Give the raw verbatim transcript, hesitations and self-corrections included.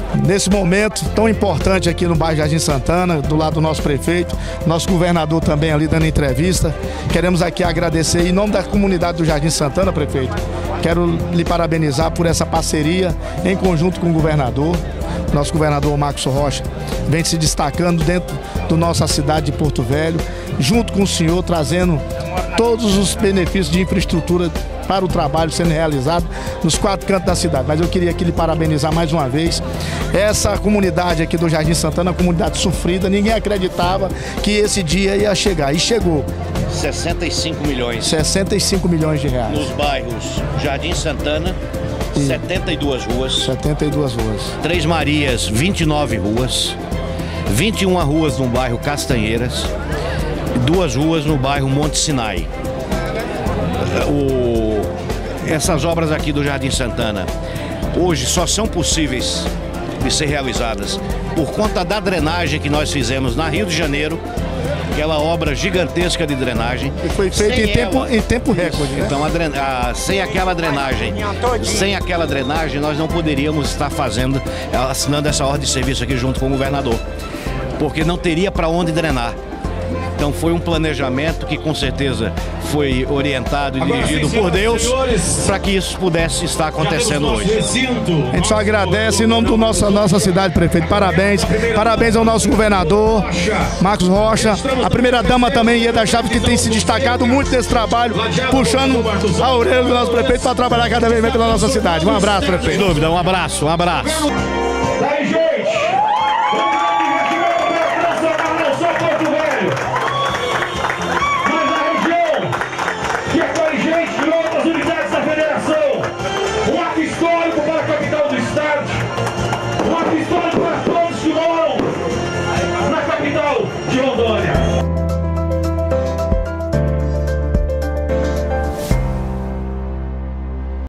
nesse momento tão importante aqui no bairro Jardim Santana, do lado do nosso prefeito, nosso governador também ali dando entrevista. Queremos aqui agradecer em nome da comunidade do Jardim Santana, prefeito. Quero lhe parabenizar por essa parceria em conjunto com o governador. Nosso governador Marcos Rocha vem se destacando dentro da nossa cidade de Porto Velho, junto com o senhor, trazendo todos os benefícios de infraestrutura para o trabalho sendo realizado nos quatro cantos da cidade. Mas eu queria aqui lhe parabenizar mais uma vez. Essa comunidade aqui do Jardim Santana, uma comunidade sofrida, ninguém acreditava que esse dia ia chegar, e chegou. sessenta e cinco milhões. sessenta e cinco milhões de reais. Nos bairros Jardim Santana, e setenta e duas ruas. setenta e duas ruas. Três Marias, vinte e nove ruas. vinte e uma ruas no bairro Castanheiras. Duas ruas no bairro Monte Sinai. O... Essas obras aqui do Jardim Santana hoje só são possíveis de ser realizadas por conta da drenagem que nós fizemos na Rio de Janeiro, aquela obra gigantesca de drenagem. E foi feita em tempo, ela... em tempo recorde, né? Então, a dren... a... sem aquela drenagem, sem aquela drenagem, nós não poderíamos estar fazendo, assinando essa ordem de serviço aqui junto com o governador, porque não teria para onde drenar. Então foi um planejamento que com certeza foi orientado e Agora, dirigido sim, por Deus senhores, para que isso pudesse estar acontecendo hoje. Recinto. A gente só agradece em nome da nossa, nossa cidade, prefeito. Parabéns. Parabéns ao nosso governador, Marcos Rocha. A primeira-dama também, Ieda Chaves, que tem se destacado muito nesse trabalho, puxando a orelha do nosso prefeito para trabalhar cada vez mais pela nossa cidade. Um abraço, prefeito. Sem dúvida, um abraço, um abraço. Da R G.